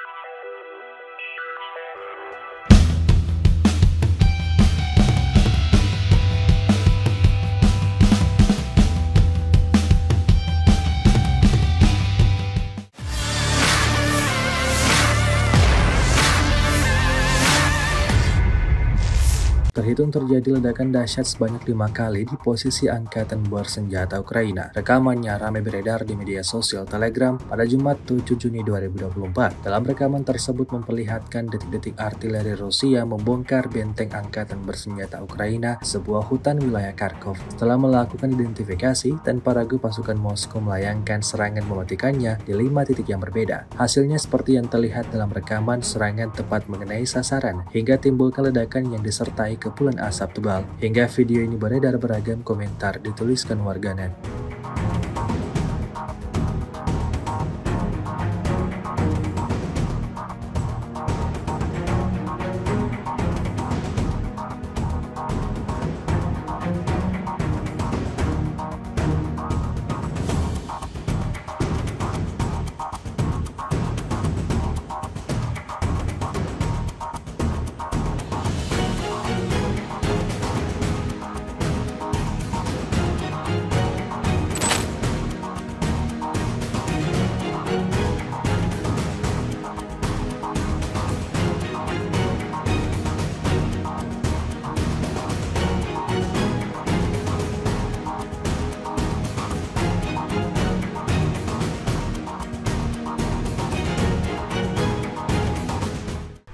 Terhitung terjadi ledakan dahsyat sebanyak 5 kali di posisi Angkatan Bersenjata Ukraina. Rekamannya ramai beredar di media sosial Telegram pada Jumat 7 Juni 2024. Dalam rekaman tersebut memperlihatkan detik-detik artileri Rusia membongkar benteng Angkatan Bersenjata Ukraina, sebuah hutan wilayah Kharkov. Setelah melakukan identifikasi, tanpa ragu pasukan Moskow melayangkan serangan mematikannya di 5 titik yang berbeda. Hasilnya seperti yang terlihat dalam rekaman, serangan tepat mengenai sasaran, hingga timbulkan ledakan yang disertai kepulan asap tebal. Hingga video ini beredar, beragam komentar dituliskan warganet.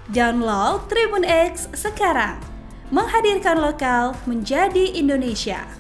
Download Tribun X sekarang, menghadirkan lokal menjadi Indonesia.